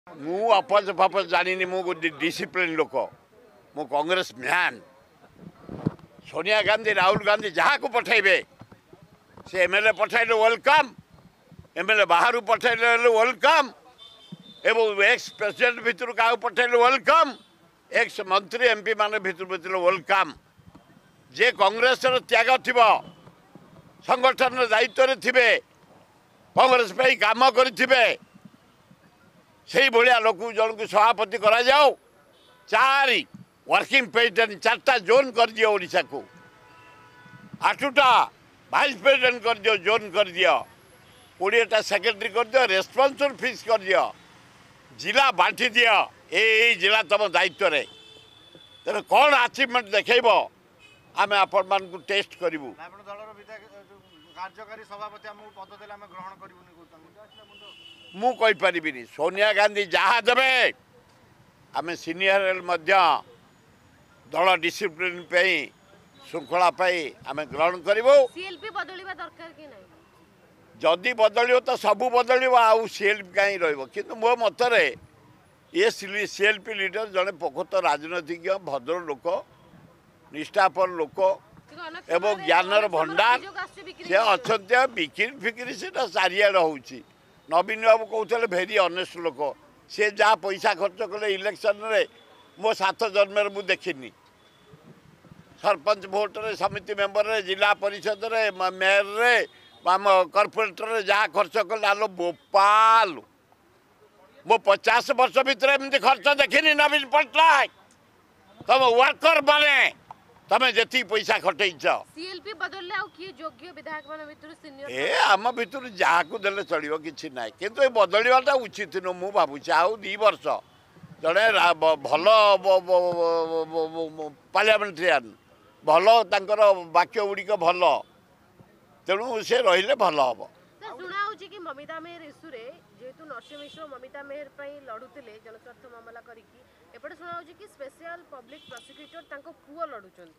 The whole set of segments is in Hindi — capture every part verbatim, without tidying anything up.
मु अपज फपज जानी मु डिसिप्लिन लोक मु कांग्रेस मैन सोनिया गांधी राहुल गांधी जहाँ को पठेबे से एमएलए पठाइले वेलकम एमएलए बाहर पठाइले वेलकम एवं एक्स प्रेसिडेंट भितर क्या पठाइले वेलकम एक्स मंत्री एमपी मान भितर भितर वेलकम जे कांग्रेस त्याग थी संगठन दायित्व थे कांग्रेस पे काम करें से भाया लोक जन को सभापति करा जाओ चारि वर्किंग प्रेसिडेंट चार्टा जोन कर दियो ओडिशा को आठटा वाइस प्रेसिडेंट कर दियो जोन कर दियो कोड़ेटा सेक्रेटरी कर दियो रेस्पॉन्सिबल फिक्स कर दियो जिला बांटी दियो ए जिला तुम दायित्व रे तेरे कौन अचीवमेंट देखब आम आपण मान को टेस्ट करूँ मु कही पारिबिनी सोनिया गांधी जहाँ देवे आम सीनियर दल डिसिप्लिन पे श्रृंखला आम ग्रहण करूँ जदि बदल तो सबू बदल आउ सीएलपी कहीं रु मो मतरे ये सीएलपी लीडर जड़े प्रकृत राजनैतिक भद्र लोक निष्ठापर लोक एवं ज्ञानर भंडार से अच्छा बिक्री फिक्री से चारिआड हो नवीन बाबू कहते भेरी अनेस्ट लोक से जहाँ पैसा खर्च कले इलेक्शन रे मो सात जन्म मु देखनी सरपंच भोट रे समिति मेंबर रे जिला परिषद रे मेयर रे आम कॉर्पोरेटर रे जहाँ खर्च कले आलो बोपाल मो पचास वर्ष भितर एमती खर्च देखनी नवीन पट्टनायक तुम वर्कर माने तमें जी पैसा खटैच सीएलपी बदलले आ किए योग्य विधायक मान भितर सीनियर ए आम भितर जहाँ को देले चलियो किछि ना किंतु ए बदलवाटा उचित नु मु भाबुछि आउ दु वर्ष जड़े भल पार्लियामेंटेरियन भल तांकर वाक्य गुड़िक भल तेणु से रहिले भल हम शुणा हो कि ममिता मेहर इश्यू रे जेतु नरसिंह मिश्र ममिता मेहर पई लडुतिले जनस्वार्थ मामला करिकी एपटे शुणा हो कि स्पेशल पब्लिक प्रोसिक्यूटर तांको पुओ लडुचन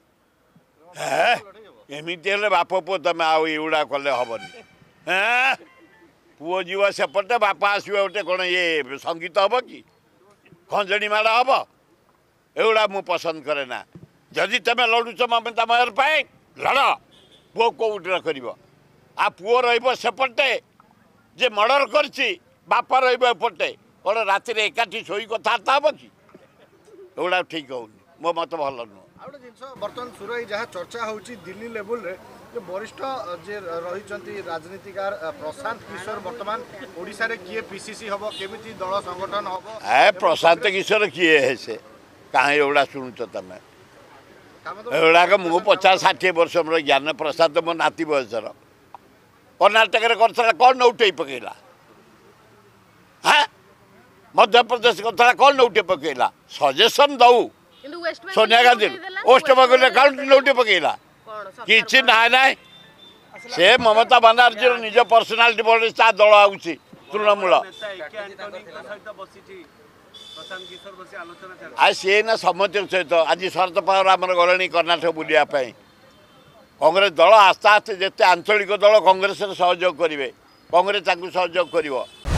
एमती हेल्ले बाप पुओ तुम आउ एगुड़ा कले हेनी हाँ पुओ जीव सेपटे बाप आसो गोटे कौन ये संगीत हम कि खंजणी माड़ हम एगुड़ा मु पसंद करे ना जदि तुम लड़ुच ममता मेहर पाए लड़ पुओ कौटे कर आ पुओ रपटे जे मर्डर करछि बापा रपटे कौन राति एकाठी शोई कथबार्ता हम कि एगुड़ा ठीक होनी मो मत भल नुह आउट जिनस बर्तमान सुरई जहाँ चर्चा होची दिल्ली लेवल रे जो वरिष्ठ जे रही राजनीतिकार प्रशांत किशोर बर्तमान ओडिशा रे किए पीसीसी हबो केमिति दल संगठन हबो ए प्रशांत किशोर किए है से कहाँ एगुड़ा शुणुच तुम एगुड़ाक मु पचास षाठी वर्ष मोर ज्ञान प्रसाद मो नाती बयसर कर्णाटक कर कौन उठे पकेला हाँ मध्य प्रदेश कर कौन उठे पकेला सजेसन दऊ सोनिया गांधी वेस्ट बंगाल कौन नौटे पकेला कि ना ना से ममता बानार्जी निज पर्सनालीटी बड़े दल आउची तृणमूल आज सी ना समझ सहित आज शरद पवार आम गले कर्णाटक बुलायापी कांग्रेस दल आस्ते आस्ते जिते आंचलिक दल कांग्रेस सहयोग करेंगे कांग्रेस सहयोग कर